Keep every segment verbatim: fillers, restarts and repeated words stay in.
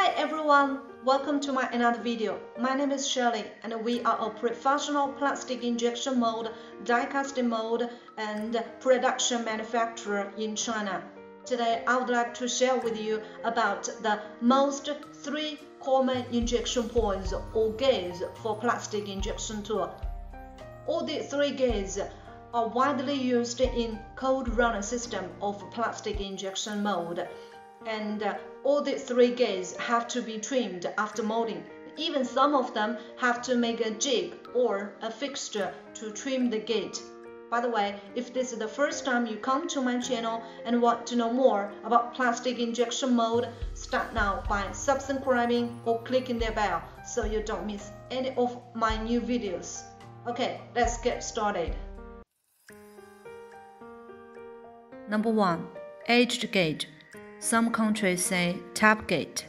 Hi everyone, welcome to my another video. My name is Shirley and we are a professional plastic injection mold, die casting mold and production manufacturer in China. Today I would like to share with you about the most three common injection points or gates for plastic injection tool. All the three gates are widely used in cold runner system of plastic injection mold. And uh, all the three gates have to be trimmed after molding. Even some of them have to make a jig or a fixture to trim the gate. By the way, if this is the first time you come to my channel and want to know more about plastic injection mold, start now by subscribing or clicking the bell so you don't miss any of my new videos. Okay, let's get started. Number one, edged gate. Some countries say tap gate.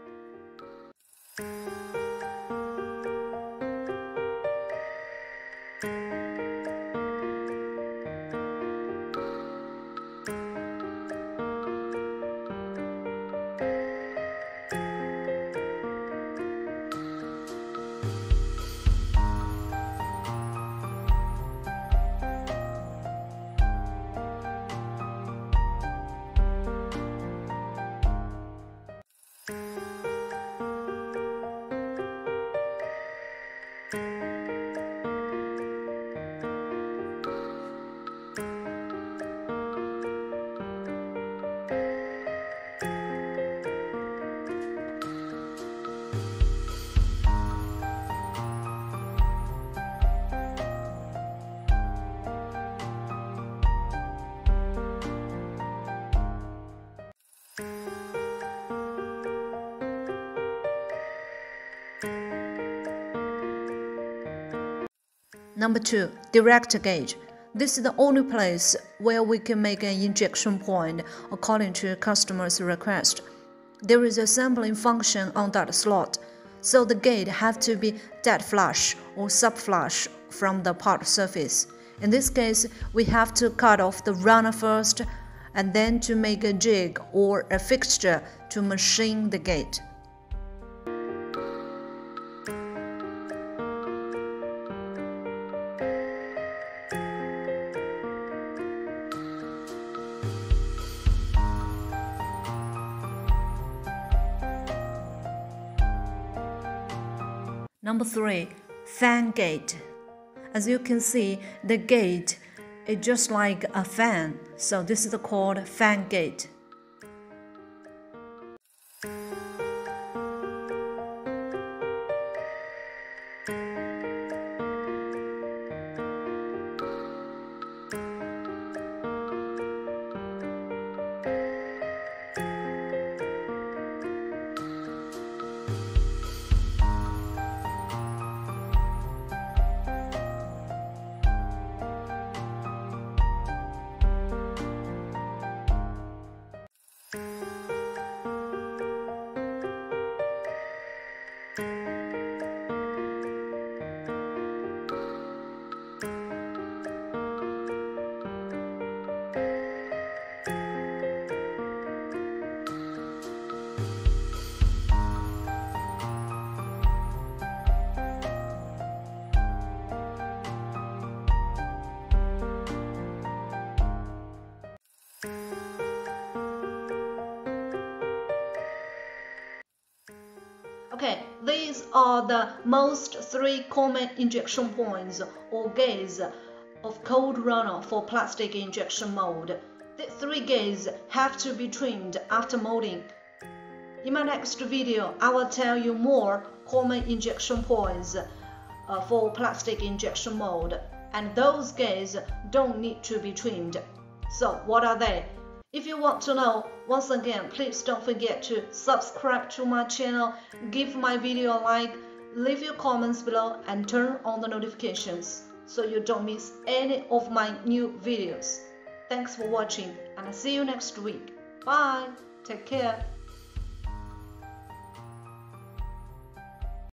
Number two, direct gauge. This is the only place where we can make an injection point according to customer's request. There is a sampling function on that slot, so the gate have to be dead flush or sub-flush from the part surface. In this case, we have to cut off the runner first and then to make a jig or a fixture to machine the gate. Number three, fan gate. As you can see, the gate is just like a fan, so this is called fan gate. Okay, these are the most three common injection points or gates of cold runner for plastic injection mold. The three gates have to be trimmed after molding. In my next video, I will tell you more common injection points uh, for plastic injection mold, and those gates don't need to be trimmed. So what are they? If you want to know, once again, please don't forget to subscribe to my channel, give my video a like, leave your comments below and turn on the notifications so you don't miss any of my new videos. Thanks for watching and I'll see you next week. Bye. Take care.